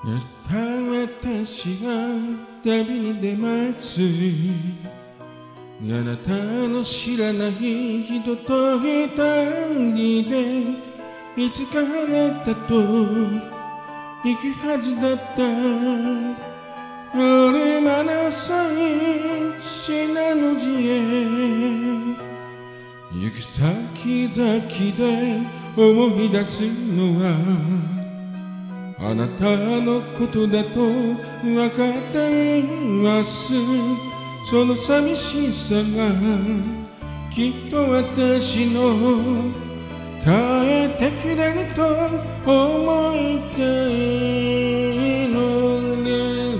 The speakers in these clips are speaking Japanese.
明日私は旅に出ます。あなたの知らない人と二人でいつかあなたと行くはずだった。俺まだ最初なの地へ行く先々で思い出すのはあなたのことだと分かっています。その寂しさがきっと私の帰ってくれると思いたいのです。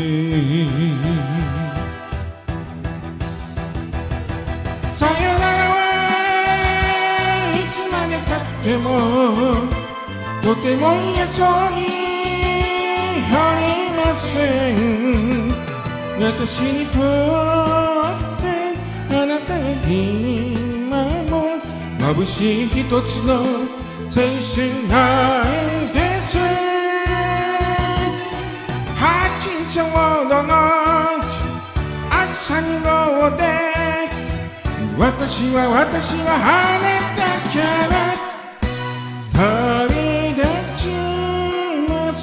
さよならはいつまでたってもとても嫌そうにありません。私にとってあなたが今も眩しい一つの青春なんです。8ちょうどの朝に号で私はあなたから旅立ちます。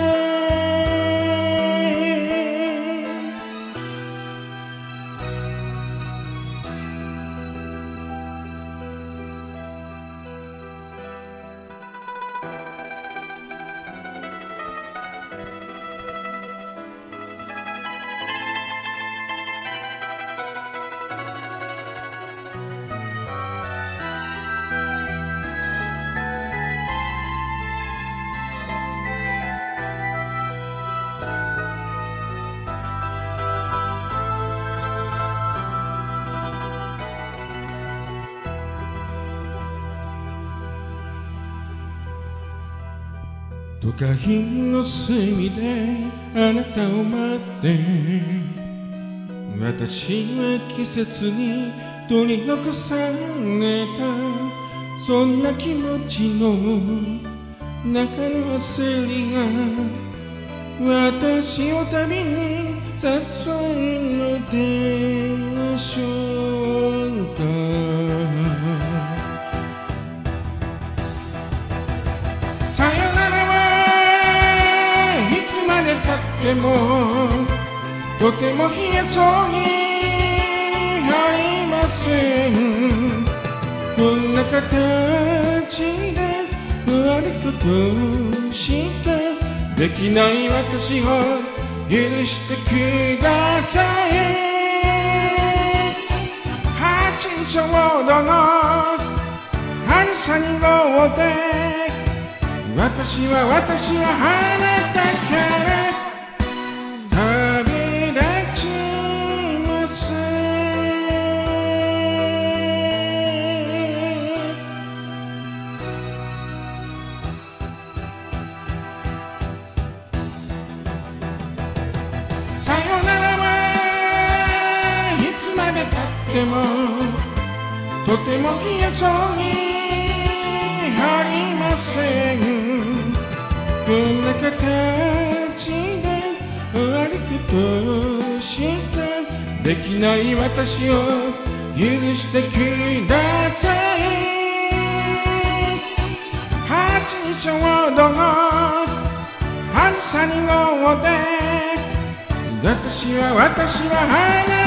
都会の隅であなたを待って私は季節に取り残された。そんな気持ちの中の焦りが私を旅に誘うのでしょうか。でもとても冷えそうにありません。こんな形で終わることしかできない私を許してください。8ちょうどの朝に号で私はあなたからでもとても冷えそうにありません。こんな形で終わることしかできない私を許してください。8ちょうどの朝に号で私はあなた